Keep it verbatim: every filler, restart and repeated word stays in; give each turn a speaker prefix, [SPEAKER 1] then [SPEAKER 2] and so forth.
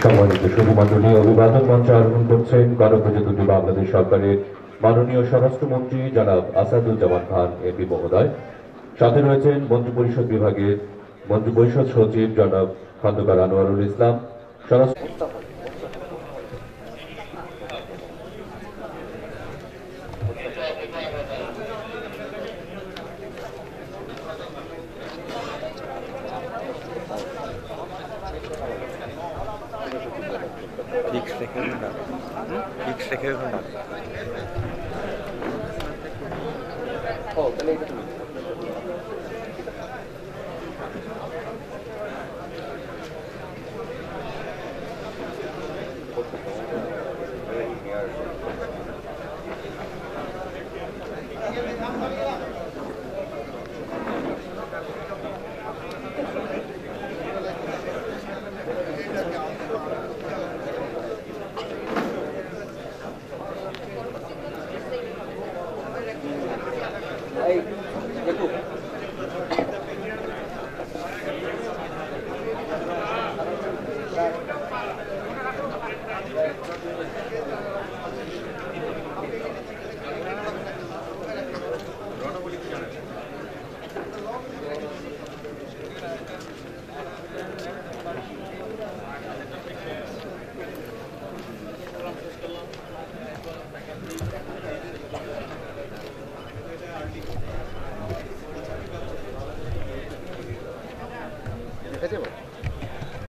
[SPEAKER 1] সম্মানিত সুধীমণ্ডলী, অভিবাদন মঞ্চে আরোহণ করছেন গণপ্রজাতন্ত্রী বাংলাদেশ সরকারের মাননীয় স্বরাষ্ট্রমন্ত্রী জনাব আসাদুজ্জামান খান এমপি মহোদয়। সাথে রয়েছেন মন্ত্রিপরিষদ বিভাগের মন্ত্রিপরিষদ সচিব জনাব খন্দকার আনোয়ারুল ইসলাম, স্বরাষ্ট্র
[SPEAKER 2] X রেখে না X রেখে না ও তাহলে এটা তুমি